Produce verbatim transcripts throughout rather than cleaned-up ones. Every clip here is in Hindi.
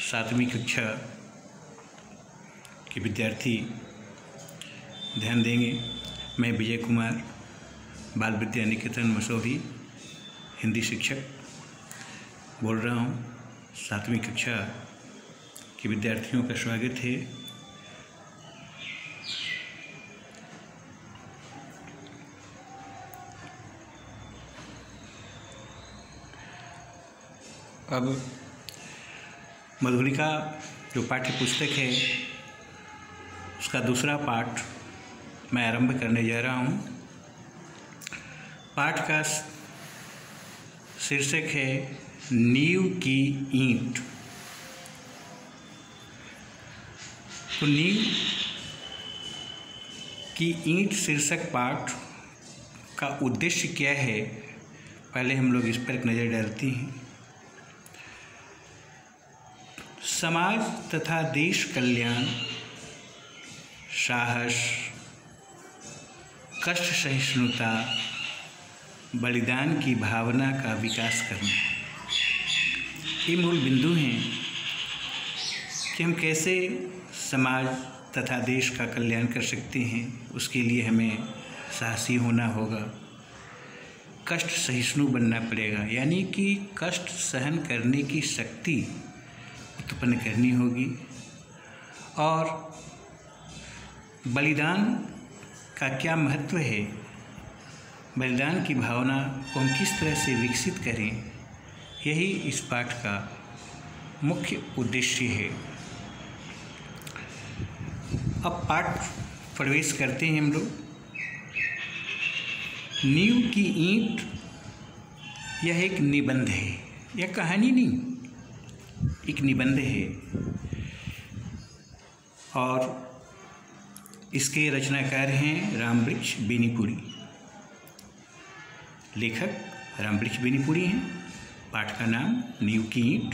सातवीं कक्षा के विद्यार्थी ध्यान देंगे। मैं विजय कुमार, बाल विद्या निकेतन मसौरी हिंदी शिक्षक बोल रहा हूँ। सातवीं कक्षा के विद्यार्थियों का स्वागत है। अब मधुलिका जो पाठ्य पुस्तक है उसका दूसरा पाठ मैं आरंभ करने जा रहा हूँ। पाठ का शीर्षक है नींव की ईंट। तो नींव की ईंट शीर्षक पाठ का उद्देश्य क्या है, पहले हम लोग इस पर एक नज़र डालते हैं। समाज तथा देश कल्याण, साहस, कष्ट सहिष्णुता, बलिदान की भावना का विकास करना, ये मूल बिंदु हैं कि हम कैसे समाज तथा देश का कल्याण कर सकते हैं। उसके लिए हमें साहसी होना होगा, कष्ट सहिष्णु बनना पड़ेगा, यानी कि कष्ट सहन करने की शक्ति उत्पन्न करनी होगी। और बलिदान का क्या महत्व है, बलिदान की भावना को हम किस तरह से विकसित करें, यही इस पाठ का मुख्य उद्देश्य है। अब पाठ प्रवेश करते हैं हम लोग। नींव की ईंट यह एक निबंध है, यह कहानी नहीं, एक निबंध है। और इसके रचनाकार हैं रामवृक्ष बेनीपुरी, लेखक रामवृक्ष बेनीपुरी हैं। पाठ का नाम नींव की ईंट।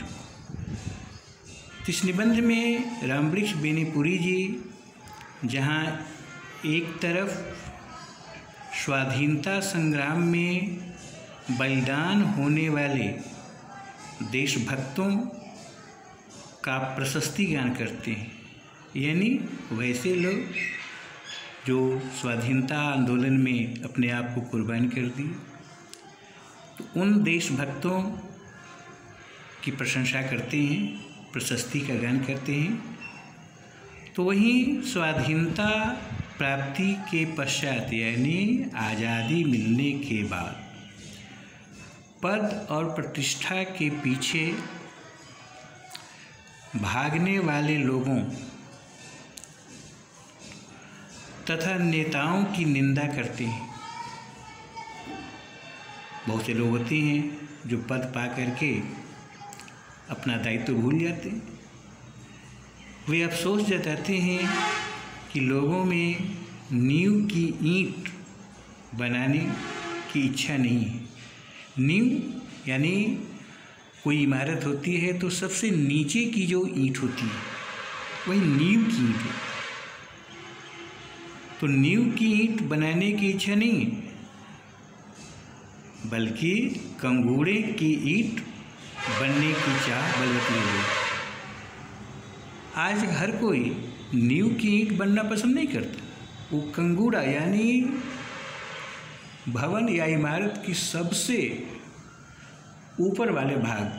इस निबंध में रामवृक्ष बेनीपुरी जी जहाँ एक तरफ स्वाधीनता संग्राम में बलिदान होने वाले देशभक्तों का प्रशस्ति ज्ञान करते हैं, यानी वैसे लोग जो स्वाधीनता आंदोलन में अपने आप को कुर्बान कर दिए, तो उन देशभक्तों की प्रशंसा करते हैं, प्रशस्ति का गान करते हैं। तो वहीं स्वाधीनता प्राप्ति के पश्चात, यानी आज़ादी मिलने के बाद, पद और प्रतिष्ठा के पीछे भागने वाले लोगों तथा नेताओं की निंदा करते हैं। बहुत से लोग होते हैं जो पद पा करके अपना दायित्व भूल जाते हैं। वे अफसोस जताते हैं कि लोगों में नींव की ईंट बनाने की इच्छा नहीं है। नींव यानी कोई इमारत होती है तो सबसे नीचे की जो ईंट होती है वही नींव की ईंट है। तो नींव की ईंट बनाने की इच्छा नहीं है, बल्कि कंगूड़े की ईंट बनने की चाह बलवती है। आज हर कोई नींव की ईंट बनना पसंद नहीं करता, वो कंगूड़ा यानी भवन या इमारत की सबसे ऊपर वाले भाग,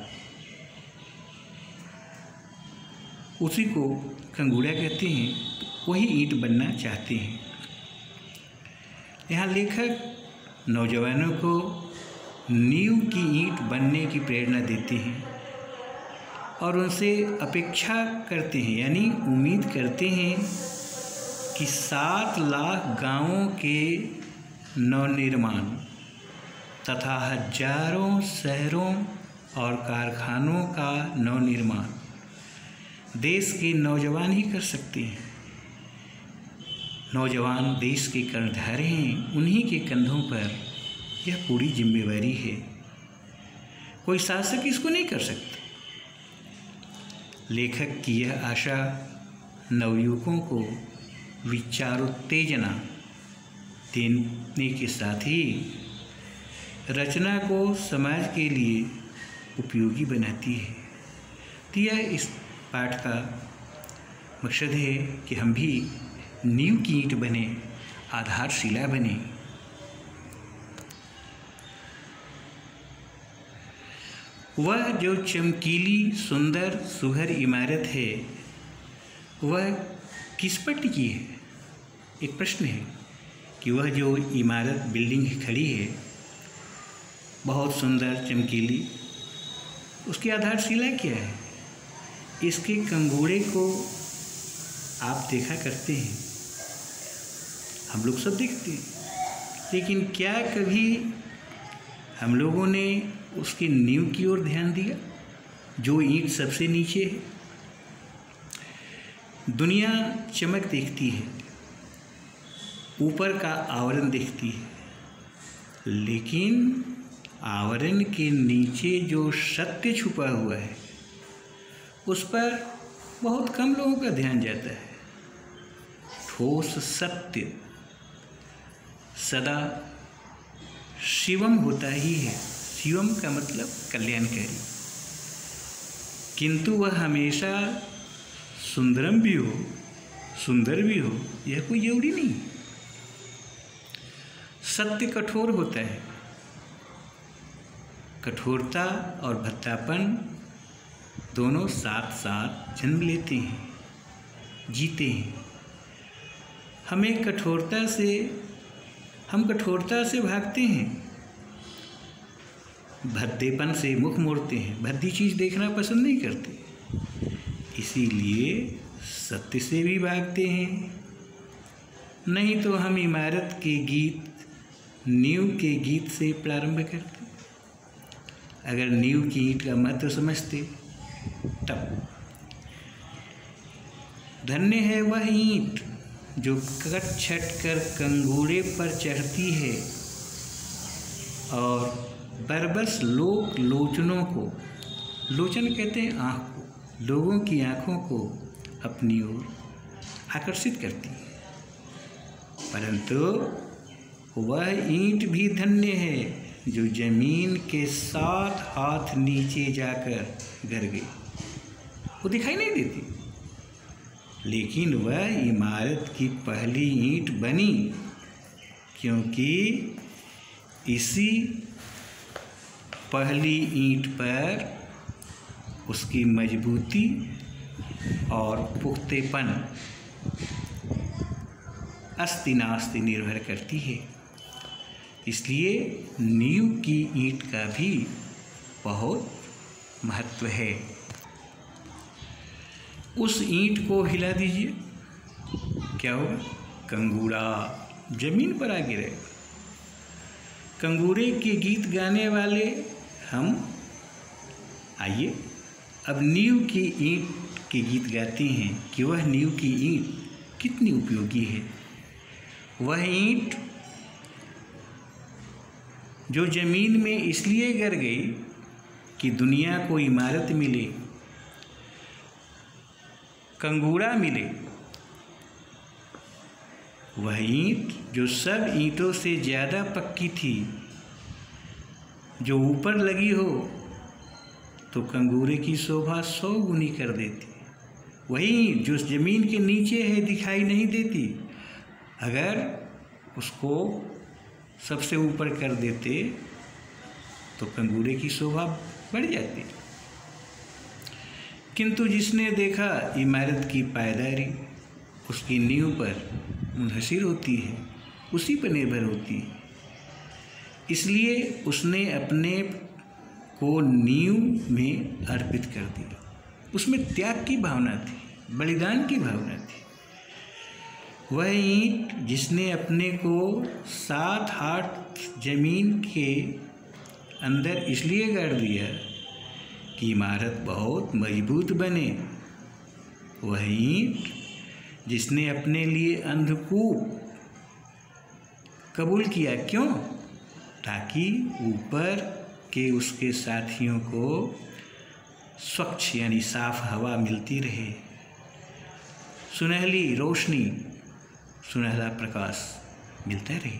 उसी को कंगूड़ा कहते हैं, तो वही ईंट बनना चाहते हैं। यहाँ लेखक नौजवानों को नींव की ईंट बनने की प्रेरणा देते हैं और उनसे अपेक्षा करते हैं, यानी उम्मीद करते हैं कि सात लाख गांवों के नवनिर्माण तथा हजारों शहरों और कारखानों का नवनिर्माण देश के नौजवान ही कर सकते हैं। नौजवान देश के कर्णधार हैं, उन्हीं के कंधों पर यह पूरी जिम्मेवारी है। कोई शासक इसको नहीं कर सकता। लेखक की यह आशा नवयुवकों को विचारोत्तेजना देने के साथ ही रचना को समाज के लिए उपयोगी बनाती है। तो यह इस पाठ का मकसद है कि हम भी नींव की ईंट बने, आधारशिला बने। वह जो चमकीली सुंदर सुघर इमारत है वह किस पर टिकी है? एक प्रश्न है कि वह जो इमारत बिल्डिंग खड़ी है बहुत सुंदर चमकीली, उसकी आधारशिला क्या है? इसके कंगूड़े को आप देखा करते हैं, हम लोग सब देखते हैं, लेकिन क्या कभी हम लोगों ने उसकी नींव की ओर ध्यान दिया जो ईंट सबसे नीचे है? दुनिया चमक देखती है, ऊपर का आवरण देखती है, लेकिन आवरण के नीचे जो सत्य छुपा हुआ है उस पर बहुत कम लोगों का ध्यान जाता है। ठोस सत्य सदा शिवम होता ही है। शिवम का मतलब कल्याणकारी, किंतु वह हमेशा सुंदरम भी हो, सुंदर भी हो, यह कोई जरूरी नहीं। सत्य कठोर होता है, कठोरता और भद्दापन दोनों साथ साथ जन्म लेते हैं, जीते हैं। हमें कठोरता से हम कठोरता से भागते हैं, भद्देपन से मुख मोड़ते हैं, भद्दी चीज़ देखना पसंद नहीं करते, इसीलिए सत्य से भी भागते हैं। नहीं तो हम इमारत के गीत, नींव के गीत से प्रारंभ करते। अगर नींव की ईंट का महत्व समझते तब। धन्य है वह ईंट जो कट छट कर कंगूड़े पर चढ़ती है और बरबस लोक लोचनों को, लोचन कहते हैं आँख को, लोगों की आँखों को अपनी ओर आकर्षित करती है। परंतु वह ईंट भी धन्य है जो जमीन के सात हाथ नीचे जाकर गिर गई। वो दिखाई नहीं देती, लेकिन वह इमारत की पहली ईंट बनी, क्योंकि इसी पहली ईंट पर उसकी मजबूती और पुख्तेपन अस्ति नास्ति निर्भर करती है। इसलिए नींव की ईंट का भी बहुत महत्व है। उस ईंट को हिला दीजिए, क्या होगा? कंगूड़ा जमीन पर आ गिरेगा। कंगूड़े के गीत गाने वाले हम आइए अब नींव की ईंट के गीत गाते हैं कि वह नींव की ईंट कितनी उपयोगी है। वह ईंट जो जमीन में इसलिए गिर गई कि दुनिया को इमारत मिले, कंगूड़ा मिले। वह ईंट जो सब ईंटों से ज़्यादा पक्की थी, जो ऊपर लगी हो तो कंगूरे की शोभा सौ गुनी कर देती। वही ईंट जो ज़मीन के नीचे है, दिखाई नहीं देती, अगर उसको सबसे ऊपर कर देते तो कंगूरे की शोभा बढ़ जाती। किंतु जिसने देखा इमारत की पायदारी उसकी नींव पर मुनहसिर होती है, उसी पर निर्भर होती है, इसलिए उसने अपने को नींव में अर्पित कर दिया। उसमें त्याग की भावना थी, बलिदान की भावना थी। वह ईंट जिसने अपने को सात हाथ जमीन के अंदर इसलिए गाड़ दिया कि इमारत बहुत मजबूत बने। वह ईंट जिसने अपने लिए अंधकूप कबूल किया, क्यों? ताकि ऊपर के उसके साथियों को स्वच्छ यानी साफ हवा मिलती रहे, सुनहली रोशनी, सुनहरा प्रकाश मिलता रहे।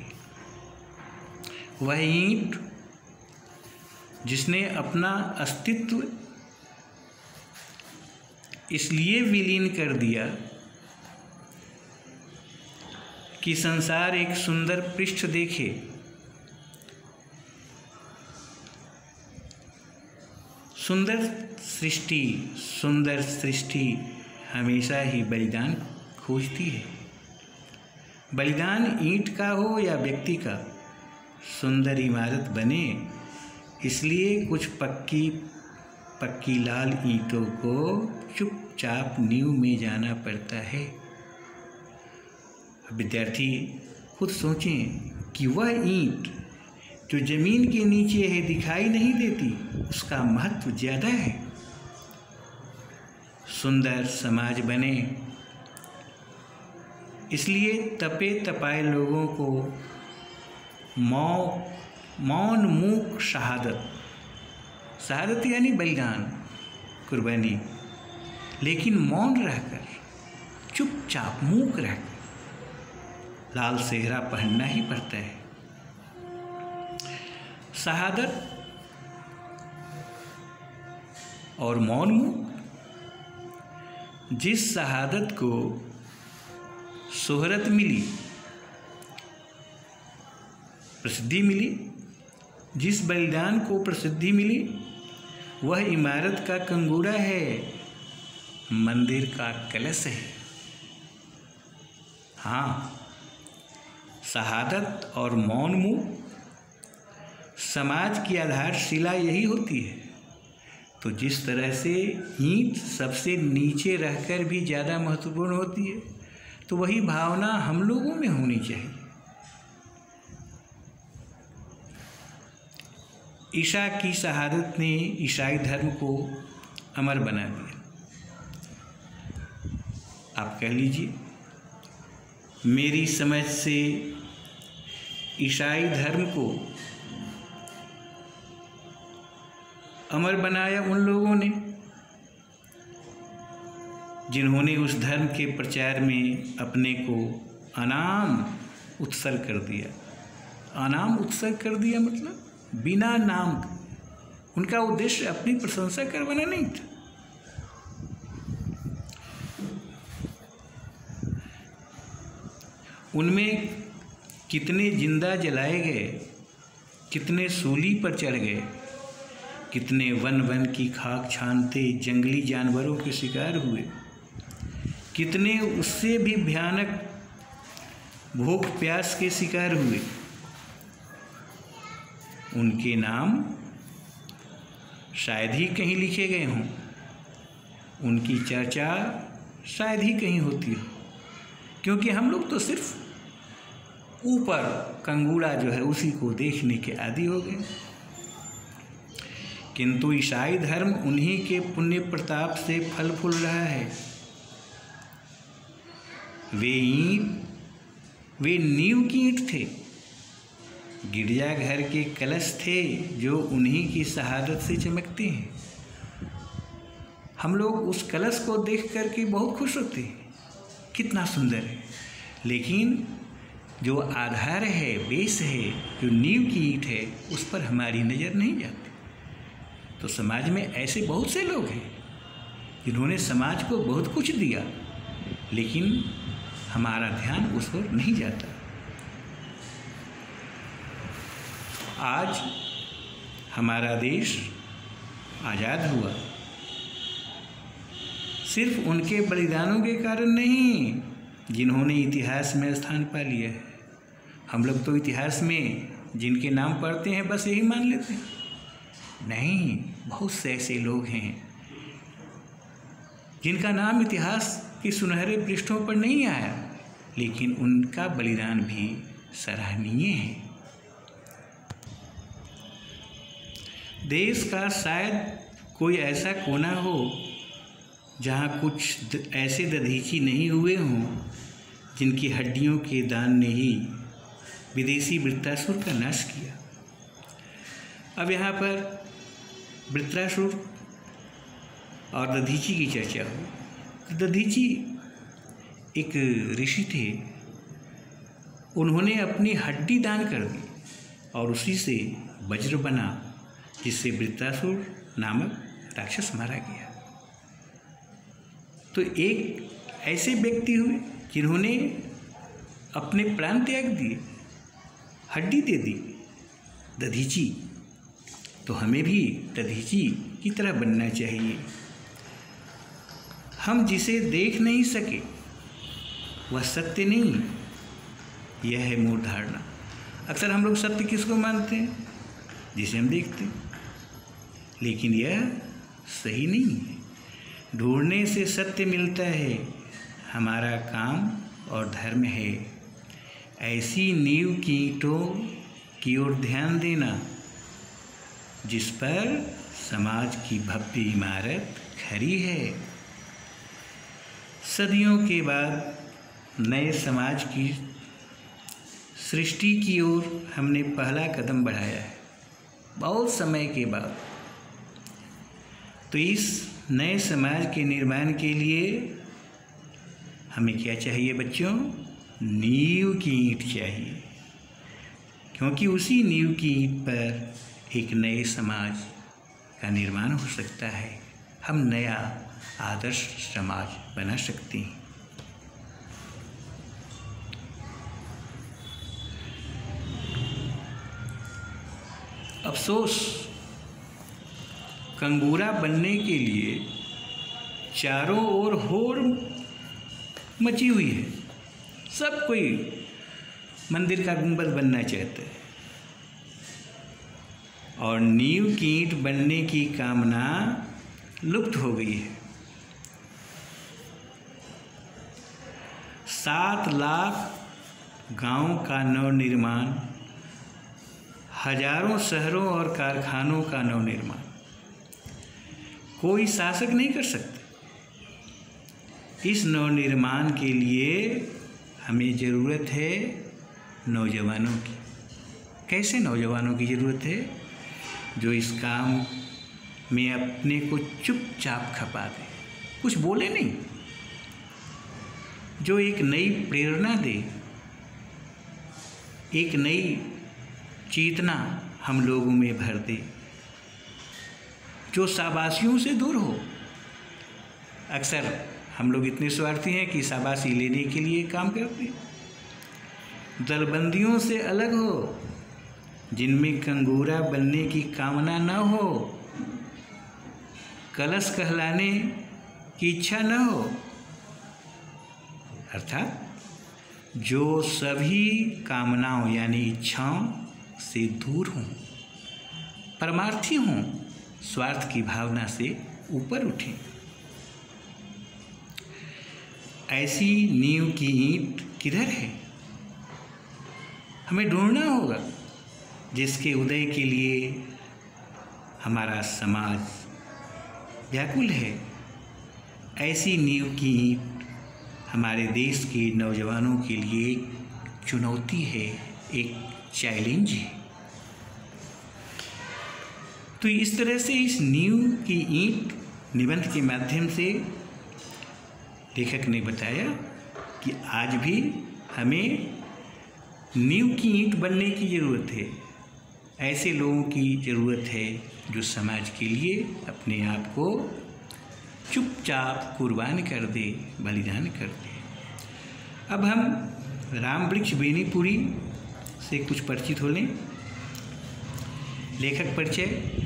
वह ईंट जिसने अपना अस्तित्व इसलिए विलीन कर दिया कि संसार एक सुंदर पृष्ठ देखे। सुंदर सृष्टि सुंदर सृष्टि हमेशा ही बलिदान खोजती है। बलिदान ईंट का हो या व्यक्ति का, सुंदर इमारत बने इसलिए कुछ पक्की पक्की लाल ईंटों को चुपचाप नींव में जाना पड़ता है। विद्यार्थी खुद सोचें कि वह ईंट जो जमीन के नीचे है, दिखाई नहीं देती, उसका महत्व ज़्यादा है। सुंदर समाज बने इसलिए तपे तपाए लोगों को मौ मौन मूक शहादत, शहादत यानी बलिदान, कुर्बानी, लेकिन मौन रहकर, चुपचाप मूक रहकर लाल सेहरा पहनना ही पड़ता है। शहादत और मौन मूक, जिस शहादत को शोहरत मिली, प्रसिद्धि मिली, जिस बलिदान को प्रसिद्धि मिली, वह इमारत का कंगूरा है, मंदिर का कलश है। हाँ, शहादत और मौन मुँह समाज की आधारशिला यही होती है। तो जिस तरह से ईंट सबसे नीचे रहकर भी ज़्यादा महत्वपूर्ण होती है, तो वही भावना हम लोगों में होनी चाहिए। ईसा की शहादत ने ईसाई धर्म को अमर बना दिया। आप कह लीजिए, मेरी समझ से ईसाई धर्म को अमर बनाया उन लोगों ने जिन्होंने उस धर्म के प्रचार में अपने को अनाम उत्सर्ग कर दिया। अनाम उत्सर्ग कर दिया मतलब बिना नाम। उनका उद्देश्य अपनी प्रशंसा करवाना नहीं था। उनमें कितने जिंदा जलाए गए, कितने सूली पर चढ़ गए, कितने वन वन की खाक छानते जंगली जानवरों के शिकार हुए, कितने उससे भी भयानक भूख प्यास के शिकार हुए। उनके नाम शायद ही कहीं लिखे गए हों, उनकी चर्चा शायद ही कहीं होती हो, क्योंकि हम लोग तो सिर्फ ऊपर कंगूरा जो है उसी को देखने के आदी हो गए। किंतु ईसाई धर्म उन्हीं के पुण्य प्रताप से फल फूल रहा है। वे ईंट वे नींव की ईंट थे, गिरजाघर के कलश थे जो उन्हीं की शहादत से चमकते हैं। हम लोग उस कलश को देख कर के बहुत खुश होते हैं, कितना सुंदर है, लेकिन जो आधार है, बेस है, जो नींव की ईंट है, उस पर हमारी नज़र नहीं जाती। तो समाज में ऐसे बहुत से लोग हैं जिन्होंने समाज को बहुत कुछ दिया, लेकिन हमारा ध्यान उस पर नहीं जाता। आज हमारा देश आज़ाद हुआ सिर्फ उनके बलिदानों के कारण नहीं, जिन्होंने इतिहास में स्थान पा लिया है। हम लोग तो इतिहास में जिनके नाम पढ़ते हैं बस यही मान लेते हैं। नहीं, बहुत से ऐसे लोग हैं जिनका नाम इतिहास के सुनहरे पृष्ठों पर नहीं आया, लेकिन उनका बलिदान भी सराहनीय है। देश का शायद कोई ऐसा कोना हो जहाँ कुछ ऐसे दधीची नहीं हुए हों जिनकी हड्डियों के दान ने ही विदेशी वृत्तासुर का नाश किया। अब यहाँ पर वृत्रासुर और दधीची की चर्चा हुई। दधीची एक ऋषि थे, उन्होंने अपनी हड्डी दान कर दी और उसी से वज्र बना, जिससे वृत्रासुर नामक राक्षस मारा गया। तो एक ऐसे व्यक्ति हुए जिन्होंने अपने प्राण त्याग दिए, हड्डी दे दी, दधीची। तो हमें भी दधीची की तरह बनना चाहिए। हम जिसे देख नहीं सके वह सत्य नहीं, यह है मूल धारणा। अक्सर हम लोग सत्य किसको मानते हैं? जिसे हम देखते हैं, लेकिन यह सही नहीं है। ढूंढने से सत्य मिलता है, हमारा काम और धर्म है ऐसी नींव की ईंटों की ओर ध्यान देना जिस पर समाज की भव्य इमारत खड़ी है। सदियों के बाद नए समाज की सृष्टि की ओर हमने पहला कदम बढ़ाया है, बहुत समय के बाद। तो इस नए समाज के निर्माण के लिए हमें क्या चाहिए बच्चों? नींव की ईंट चाहिए, क्योंकि उसी नींव की ईंट पर एक नए समाज का निर्माण हो सकता है। हम नया आदर्श समाज बना सकते हैं। अफसोस, कंगूरा बनने के लिए चारों ओर होड़ मची हुई है। सब कोई मंदिर का गुंबद बनना चाहता है और नींव की ईंट बनने की कामना लुप्त हो गई है। सात लाख गांव का नवनिर्माण, हजारों शहरों और कारखानों का नवनिर्माण कोई शासक नहीं कर सकता। इस नवनिर्माण के लिए हमें ज़रूरत है नौजवानों की। कैसे नौजवानों की ज़रूरत है? जो इस काम में अपने को चुपचाप खपा दे, कुछ बोले नहीं, जो एक नई प्रेरणा दे, एक नई चेतना हम लोगों में भर दे, जो शाबाशियों से दूर हो। अक्सर हम लोग इतने स्वार्थी हैं कि शाबाशी लेने के लिए काम करते हैं। दलबंदियों से अलग हो, जिनमें कंगूरा बनने की कामना न हो, कलश कहलाने की इच्छा न हो, अर्थात जो सभी कामनाओं यानी इच्छाओं से दूर हों, परमार्थी हों, स्वार्थ की भावना से ऊपर उठें। ऐसी नींव की ईंट किधर है? हमें ढूंढना होगा, जिसके उदय के लिए हमारा समाज व्याकुल है। ऐसी नींव की ईंट हमारे देश के नौजवानों के लिए एक चुनौती है, एक चैलेंज है। तो इस तरह से इस नींव की ईंट निबंध के माध्यम से लेखक ने बताया कि आज भी हमें नींव की ईंट बनने की ज़रूरत है। ऐसे लोगों की ज़रूरत है जो समाज के लिए अपने आप को चुपचाप कुर्बान कर दे, बलिदान कर दे। अब हम रामवृक्ष बेनीपुरी से कुछ परिचित हो लें। लेखक परिचय।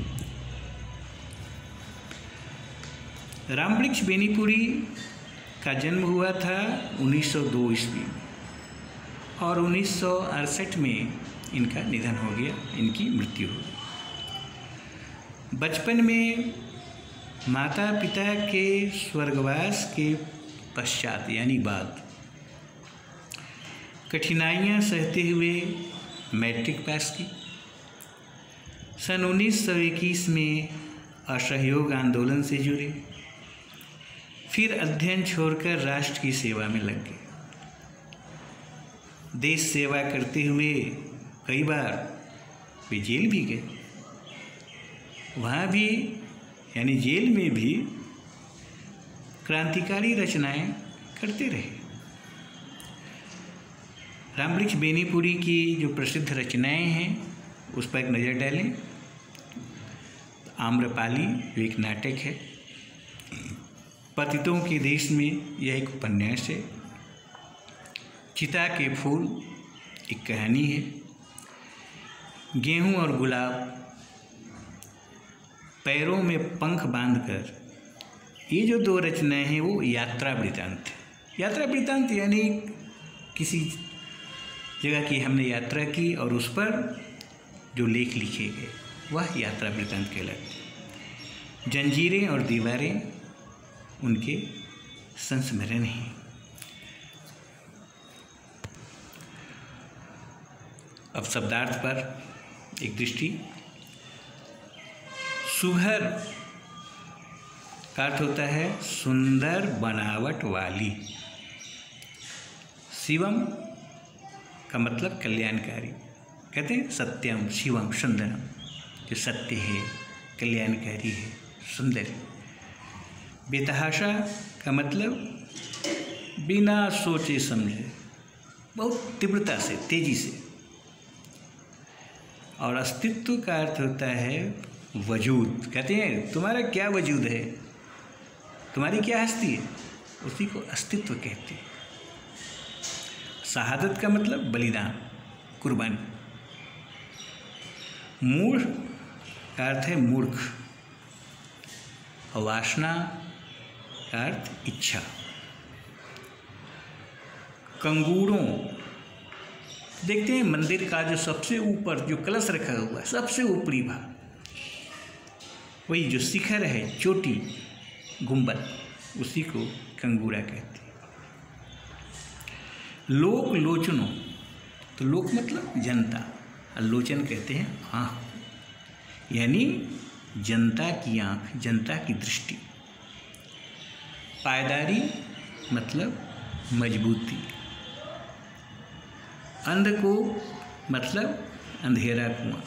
रामवृक्ष बेनीपुरी का जन्म हुआ था उन्नीस सौ दो ईस्वी में और उन्नीस सौ अड़सठ में इनका निधन हो गया, इनकी मृत्यु हो गई। बचपन में माता पिता के स्वर्गवास के पश्चात यानी बाद कठिनाइयाँ सहते हुए मैट्रिक पास की। सन उन्नीस सौ इक्कीस में असहयोग आंदोलन से जुड़े, फिर अध्ययन छोड़कर राष्ट्र की सेवा में लग गए। देश सेवा करते हुए कई बार वे जेल भी गए। वहाँ भी यानी जेल में भी क्रांतिकारी रचनाएं करते रहे। रामवृक्ष बेनीपुरी की जो प्रसिद्ध रचनाएं हैं उस पर एक नज़र डालें। आम्रपाली जो एक नाटक है, पतितों के देश में यह एक उपन्यास है। चिता के फूल एक कहानी है। गेहूं और गुलाब पैरों में पंख बांधकर, ये जो दो रचनाएं हैं वो यात्रा वृतांत है। यात्रा वृतांत यानी किसी जगह की हमने यात्रा की और उस पर जो लेख लिखे गए वह यात्रा वृतांत कहलाते। जंजीरें और दीवारें उनके संस्मरण हैं। अब शब्दार्थ पर एक दृष्टि। सुघर का अर्थ होता है सुंदर बनावट वाली। शिवम का मतलब कल्याणकारी, कहते हैं सत्यम शिवम सुंदरम, जो सत्य है, कल्याणकारी है, सुंदर है। बेतहाशा का मतलब बिना सोचे समझे, बहुत तीव्रता से, तेजी से। और अस्तित्व का अर्थ होता है वजूद, कहते हैं तुम्हारा क्या वजूद है, तुम्हारी क्या हस्ती है, उसी को अस्तित्व कहते हैं। शहादत का मतलब बलिदान, कुर्बानी। मूढ़ का अर्थ है मूर्ख। वासना का अर्थ इच्छा। कंगूरों, देखते हैं मंदिर का जो सबसे ऊपर जो कलश रखा हुआ है, सबसे ऊपरी भाग, वही जो शिखर है, चोटी, गुंबद, उसी को कंगूरा कहते हैं। लोक लोचनों, तो लोक मतलब जनता, और लोचन कहते हैं आँख, यानी जनता की आँख, जनता की दृष्टि। पायदारी मतलब मजबूती। अंधको मतलब अंधेरा कुआं।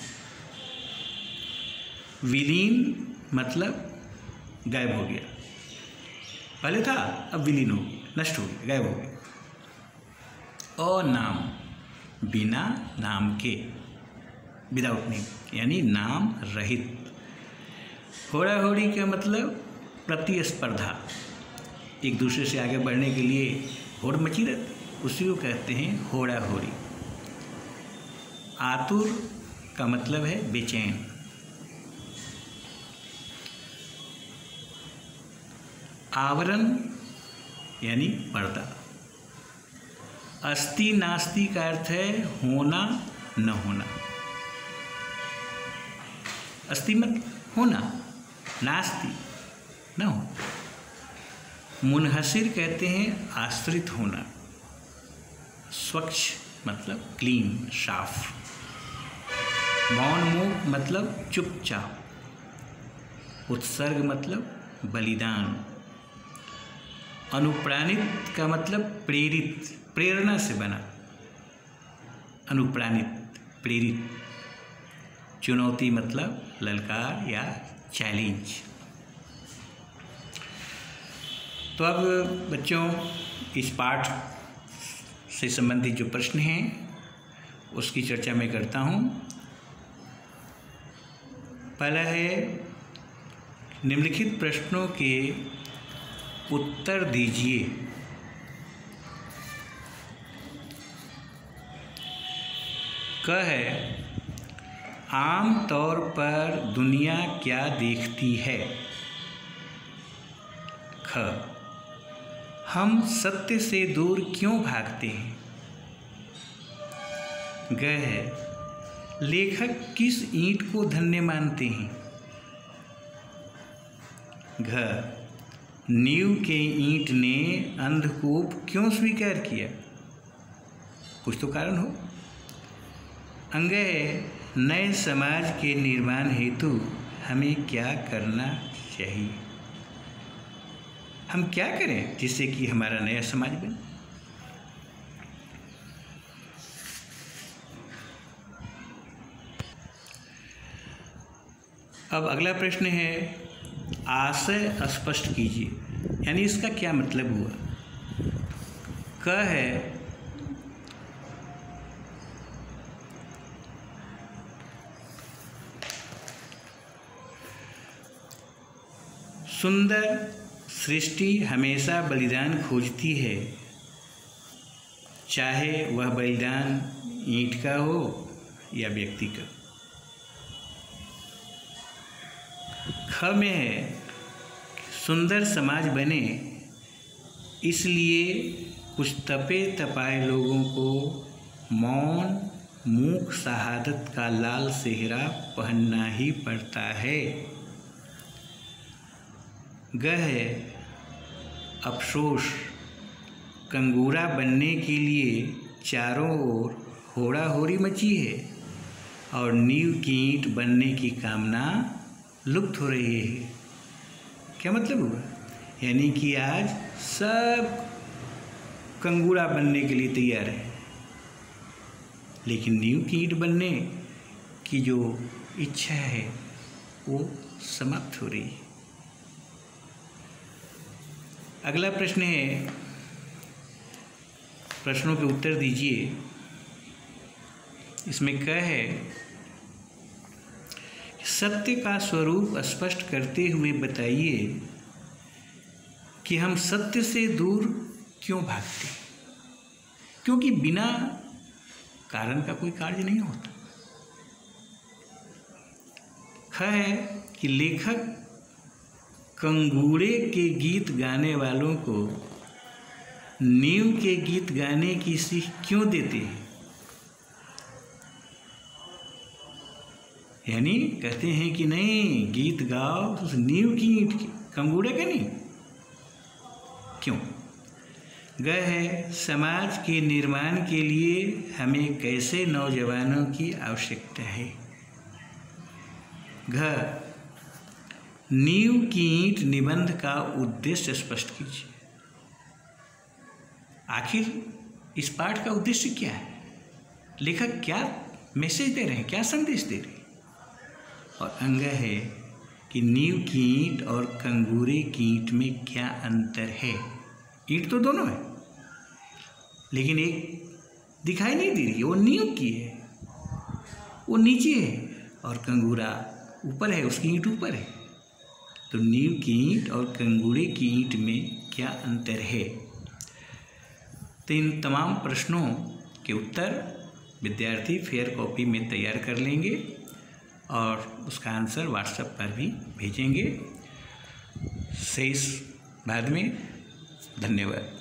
विलीन मतलब गायब हो गया, पहले था अब विलीन हो गया, नष्ट हो गया, गायब हो गया। अनाम, बिना नाम के, विदाउट नेम, यानी नाम रहित। होड़ा होड़ी का मतलब प्रतिस्पर्धा, एक दूसरे से आगे बढ़ने के लिए होड़ मची रहती, उसी को कहते हैं होड़ा होड़ी। आतुर का मतलब है बेचैन। आवरण यानी पर्दा। अस्ति नास्ति का अर्थ है होना न होना। अस्ति मतलब होना, नास्ति न हो। मुनहसिर कहते हैं आश्रित होना। स्वच्छ मतलब क्लीन, साफ। मौनमुख मतलब चुपचाप। उत्सर्ग मतलब बलिदान। अनुप्राणित का मतलब प्रेरित, प्रेरणा से बना, अनुप्राणित, प्रेरित। चुनौती मतलब ललकार या चैलेंज। तो अब बच्चों, इस पाठ से संबंधित जो प्रश्न हैं उसकी चर्चा मैं करता हूँ। पहला है, निम्नलिखित प्रश्नों के उत्तर दीजिए। क है, आम तौर पर दुनिया क्या देखती है। ख, हम सत्य से दूर क्यों भागते हैं। ग है, लेखक किस ईंट को धन्य मानते हैं। घ, नींव के ईंट ने अंधकूप क्यों स्वीकार किया, कुछ तो कारण हो। अंग है, नए समाज के निर्माण हेतु हमें क्या करना चाहिए। हम क्या करें जिससे कि हमारा नया समाज बने। अब अगला प्रश्न है, आशय स्पष्ट कीजिए, यानी इसका क्या मतलब हुआ। क है, सुंदर सृष्टि हमेशा बलिदान खोजती है, चाहे वह बलिदान ईंट का हो या व्यक्ति का। ख में है सुंदर समाज बने, इसलिए कुछ तपे तपाए लोगों को मौन मूक शहादत का लाल सेहरा पहनना ही पड़ता है। ग है अफसोस, कंगूरा बनने के लिए चारों ओर होड़ा होड़ी मची है और नींव की ईंट बनने की कामना लुप्त हो रही है। क्या मतलब हुआ? यानी कि आज सब कंगूरा बनने के लिए तैयार है, लेकिन नींव की ईंट बनने की जो इच्छा है वो समाप्त हो रही है। अगला प्रश्न है, प्रश्नों के उत्तर दीजिए। इसमें क है सत्य का स्वरूप स्पष्ट करते हुए बताइए कि हम सत्य से दूर क्यों भागते? क्योंकि बिना कारण का कोई कार्य नहीं होता। ख है कि लेखक कंगूरे के गीत गाने वालों को नींव के गीत गाने की सीख क्यों देते हैं? यानी कहते हैं कि नहीं, गीत गाओ उस नींव की ईंट की, कंगूरे के नहीं। क्यों? ग है समाज के निर्माण के लिए हमें कैसे नौजवानों की आवश्यकता है। घ नींव की ईंट निबंध का उद्देश्य स्पष्ट कीजिए। आखिर इस पाठ का उद्देश्य क्या है? लेखक क्या मैसेज दे रहे हैं, क्या संदेश दे रहे हैं? और अंग है कि नींव की ईंट और कंगूरे की ईंट में क्या अंतर है। ईंट तो दोनों है, लेकिन एक दिखाई नहीं दे रही, वो नींव की है, वो नीचे है और कंगूरा ऊपर है, उसकी ईंट ऊपर है। तो नींव की ईंट और कंगूरे की ईंट में क्या अंतर है? तो इन तमाम प्रश्नों के उत्तर विद्यार्थी फेयर कॉपी में तैयार कर लेंगे और उसका आंसर व्हाट्सएप पर भी भेजेंगे। शेष बाद में। धन्यवाद।